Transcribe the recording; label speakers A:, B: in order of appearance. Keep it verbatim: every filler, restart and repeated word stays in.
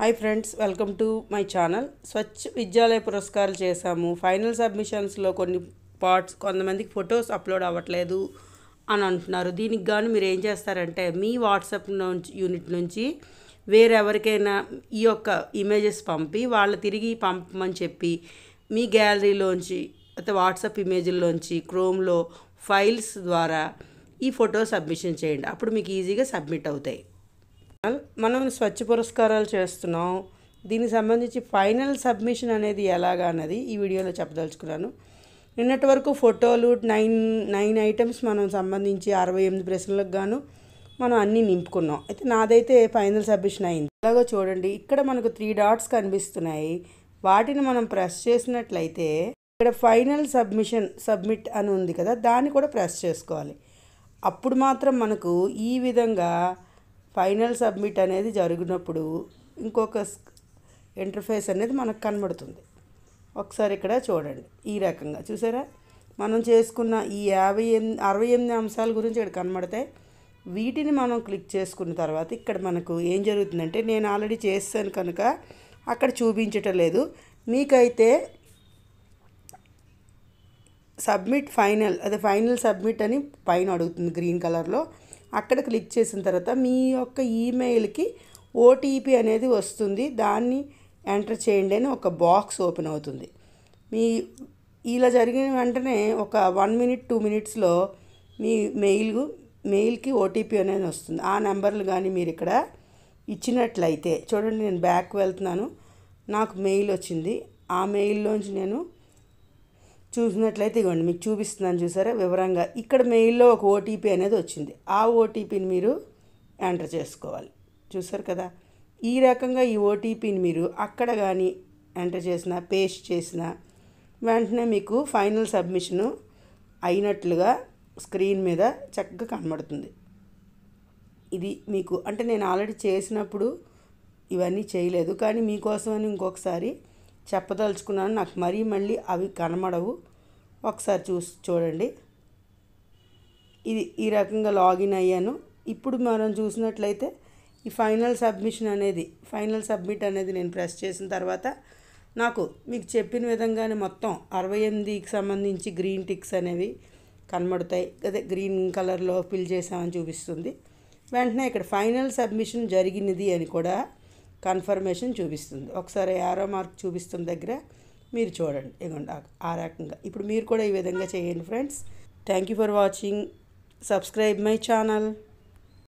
A: Hi friends, welcome to my channel. Swachh Vidyalaya పురస్కారాలు చేశాము. Final సబ్మిషన్స్లో కొన్ని పార్ట్స్ కొంతమందికి ఫొటోస్ అప్లోడ్ అవ్వట్లేదు అని అంటున్నారు. దీనికి గాను మీరు ఏం చేస్తారంటే మీ వాట్సాప్ నుంచి యూనిట్ నుంచి వేరెవరికైనా ఈ యొక్క ఇమేజెస్ పంపి వాళ్ళు తిరిగి పంపమని చెప్పి మీ గ్యాలరీలోంచి అయితే వాట్సాప్ ఇమేజ్లోంచి క్రోమ్లో ఫైల్స్ ద్వారా ఈ ఫోటో సబ్మిషన్ చేయండి. అప్పుడు మీకు ఈజీగా సబ్మిట్ అవుతాయి. మనం స్వచ్ఛ పురస్కారాలు చేస్తున్నాం. దీనికి సంబంధించి ఫైనల్ సబ్మిషన్ అనేది ఎలాగా అన్నది ఈ వీడియోలో చెప్పదలుచుకున్నాను. నిన్నటి వరకు ఫోటోలు నైన్ నైన్ ఐటమ్స్ మనం సంబంధించి అరవై ఎనిమిది ప్రశ్నలకు గాను మనం అన్నీ నింపుకున్నాం. అయితే నాదైతే ఫైనల్ సబ్మిషన్ అయింది. అలాగో చూడండి, ఇక్కడ మనకు త్రీ డాట్స్ కనిపిస్తున్నాయి. వాటిని మనం ప్రెస్ చేసినట్లయితే ఇక్కడ ఫైనల్ సబ్మిషన్ సబ్మిట్ అని ఉంది కదా, దాన్ని కూడా ప్రెస్ చేసుకోవాలి. అప్పుడు మాత్రం మనకు ఈ విధంగా ఫైనల్ సబ్మిట్ అనేది జరిగినప్పుడు ఇంకొక ఇంటర్ఫేస్ అనేది మనకు కనబడుతుంది. ఒకసారి ఇక్కడ చూడండి, ఈ రకంగా చూసారా, మనం చేసుకున్న ఈ యాభై ఎనిమిది అరవై ఎనిమిది అంశాల గురించి ఇక్కడ కనబడతాయి. వీటిని మనం క్లిక్ చేసుకున్న తర్వాత ఇక్కడ మనకు ఏం జరుగుతుందంటే, నేను ఆల్రెడీ చేస్తాను కనుక అక్కడ చూపించటం లేదు. మీకైతే సబ్మిట్ ఫైనల్, అదే ఫైనల్ సబ్మిట్ అని పైన అడుగుతుంది గ్రీన్ కలర్లో. అక్కడ క్లిక్ చేసిన తర్వాత మీ యొక్క ఈమెయిల్కి ఓటీపీ అనేది వస్తుంది. దాన్ని ఎంటర్ చేయండి అని ఒక బాక్స్ ఓపెన్ అవుతుంది. మీ ఇలా జరిగిన వెంటనే ఒక వన్ మినిట్ టూ మినిట్స్లో మీ మెయిల్ మెయిల్కి ఓటీపీ అనేది వస్తుంది. ఆ నెంబర్లు కానీ మీరు ఇక్కడ ఇచ్చినట్లయితే చూడండి, నేను బ్యాక్ వెళ్తున్నాను, నాకు మెయిల్ వచ్చింది. ఆ మెయిల్లోంచి నేను చూసినట్లయితే ఇవ్వండి, మీకు చూపిస్తున్నాను చూసారా వివరంగా. ఇక్కడ మెయిల్లో ఒక ఓటీపీ అనేది వచ్చింది. ఆ ఓటీపీని మీరు ఎంటర్ చేసుకోవాలి. చూసారు కదా, ఈ రకంగా ఈ ఓటీపీని మీరు అక్కడ కానీ ఎంటర్ చేసిన పేస్ట్ చేసిన వెంటనే మీకు ఫైనల్ సబ్మిషను అయినట్లుగా స్క్రీన్ మీద చక్కగా కనబడుతుంది. ఇది మీకు అంటే నేను ఆల్రెడీ చేసినప్పుడు ఇవన్నీ చేయలేదు, కానీ మీకోసమని ఇంకొకసారి చెప్పదలుచుకున్నాను. నాకు మరీ మళ్ళీ అవి కనబడవు. ఒకసారి చూసి చూడండి. ఇది ఈ రకంగా లాగిన్ అయ్యాను. ఇప్పుడు మనం చూసినట్లయితే ఈ ఫైనల్ సబ్మిషన్ అనేది ఫైనల్ సబ్మిట్ అనేది నేను ప్రెస్ చేసిన తర్వాత నాకు మీకు చెప్పిన విధంగానే మొత్తం అరవై ఎనిమిదికి సంబంధించి గ్రీన్ టిక్స్ అనేవి కనబడతాయి. అదే గ్రీన్ కలర్లో ఫిల్ చేసామని చూపిస్తుంది. వెంటనే ఇక్కడ ఫైనల్ సబ్మిషన్ జరిగినది అని కూడా కన్ఫర్మేషన్ చూపిస్తుంది. ఒకసారి యారో మార్క్ చూపిస్తున్న దగ్గర మీరు చూడండి, ఇదిగోండి ఆ రకంగా. ఇప్పుడు మీరు కూడా ఈ విధంగా చేయండి friends. Thank you for watching. Subscribe my channel.